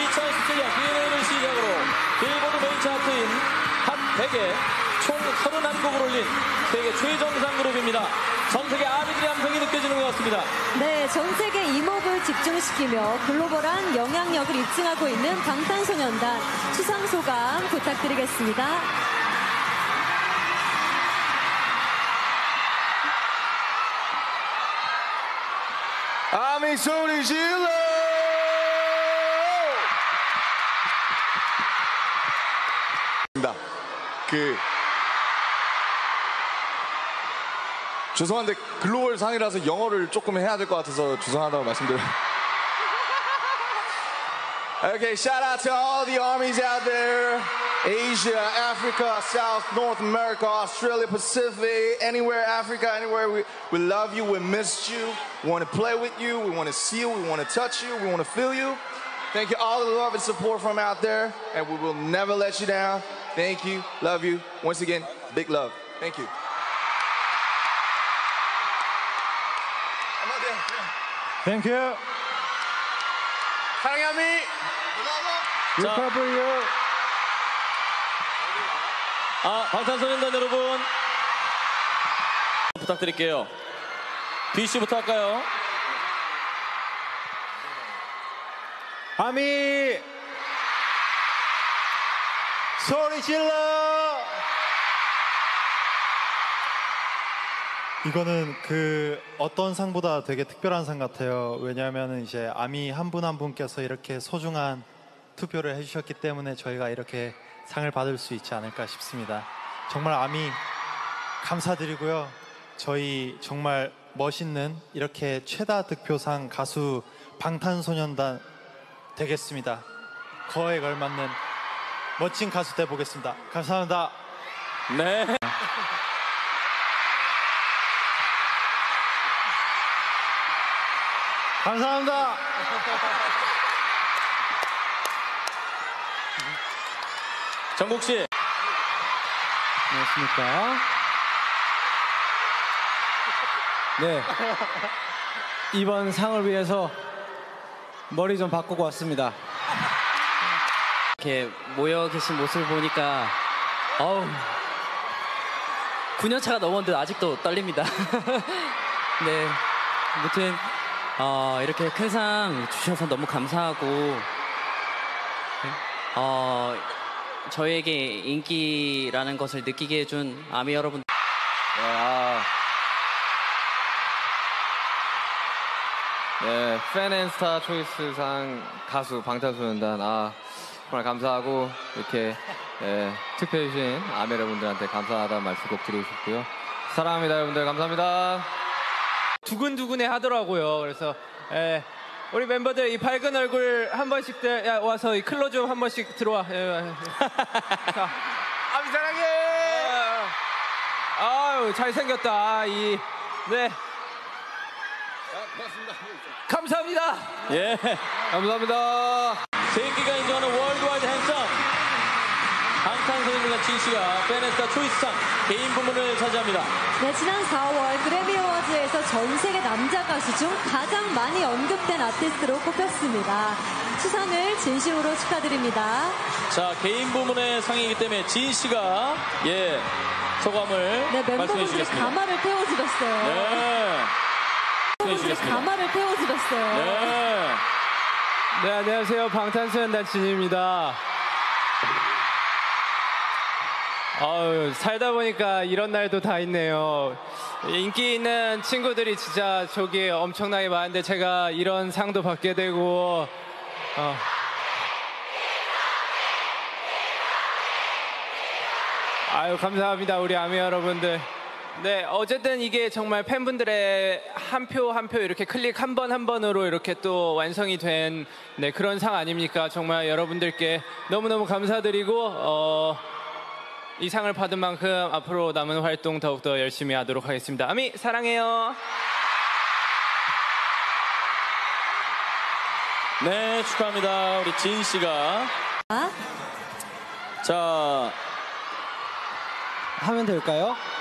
2017년 DNA를 시작으로 빌보드 메인 차트인 핫 100에 총 31곡을 올린 세계 최정상 그룹입니다. 전 세계 아비들의 함성이 느껴지는 것 같습니다. 네, 전 세계 이목을 집중시키며 글로벌한 영향력을 입증하고 있는 방탄소년단 수상 소감 부탁드리겠습니다. 아미 소리 질러! 죄송한데 글로벌 상이라서 영어를 조금 해야 될 것 같아서 죄송하다고 말씀드려요. Okay, shout out to all the armies out there. Asia, Africa, South, North America, Australia, Pacific, anywhere, Africa, anywhere. We love you, we missed you. We want to play with you, we want to see you, we want to touch you, we want to feel you. Thank you all the love and support from out there, and we will never let you down. Thank you, love you. Once again, big love. Thank you. Thank you. 사랑해, 아미. Recover. 방탄소년단 여러분 부탁드릴게요. BC부터 할까요? 아미 소리 질러. 이거는 어떤 상보다 되게 특별한 상 같아요. 왜냐하면 이제 아미 한 분 한 분께서 이렇게 소중한 투표를 해주셨기 때문에 저희가 이렇게 상을 받을 수 있지 않을까 싶습니다. 정말 아미 감사드리고요. 저희 정말 멋있는 이렇게 최다 득표상 가수 방탄소년단 되겠습니다. 거에 걸맞는 멋진 가수 돼 보겠습니다. 감사합니다. 네. 감사합니다. 정국 씨. 안녕하십니까. 네. 이번 상을 위해서 머리 좀 바꾸고 왔습니다. 이렇게 모여 계신 모습을 보니까 9년 차가 넘었는데 아직도 떨립니다. 네. 아무튼 이렇게 큰 상 주셔서 너무 감사하고 저희에게 인기라는 것을 느끼게 해준 아미 여러분. 네, 팬앤스타 초이스상 가수 방탄소년단 정말 감사하고 이렇게 투표해주신 아미 여러분들한테 감사하다는 말씀 꼭 드리고 싶고요. 사랑합니다 여러분들. 감사합니다. 두근두근해 하더라고요. 그래서 우리 멤버들 이 밝은 얼굴 한 번씩들 와서 이 클로즈업 한 번씩 들어와. 자, 아미 사랑해. 아유 잘생겼다. 네. 감사합니다. 예. 감사합니다. 세계가 인정하는 월드와이드 핸섬 방탄소년단 진씨가 팬앤스타 초이스상 개인 부문을 차지합니다. 네, 지난 4월 그래미 어워즈에서 전 세계 남자 가수 중 가장 많이 언급된 아티스트로 꼽혔습니다. 수상을 진심으로 축하드립니다. 자, 개인 부문의 상이기 때문에 진씨가 소감을 네, 말씀해 멤버분들이 주시겠습니다. 가마를 태워주셨어요. 네. 멤버분들이 가마를 태워주셨어요. 네. 네, 안녕하세요. 방탄소년단 진입니다. 살다 보니까 이런 날도 다 있네요. 인기 있는 친구들이 진짜 저기 엄청나게 많은데 제가 이런 상도 받게 되고 감사합니다. 우리 아미 여러분들. 네, 어쨌든 이게 정말 팬분들의 한 표 한 표 이렇게 클릭 한 번 한 번으로 이렇게 또 완성이 된 그런 상 아닙니까? 정말 여러분들께 너무너무 감사드리고 이 상을 받은 만큼 앞으로 남은 활동 더욱더 열심히 하도록 하겠습니다. 아미 사랑해요. 네, 축하합니다. 우리 진 씨가. 아? 자, 하면 될까요?